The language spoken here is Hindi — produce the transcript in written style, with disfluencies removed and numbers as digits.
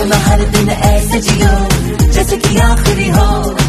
अपना हर दिन ऐसे जियो जैसे कि आखिरी हो।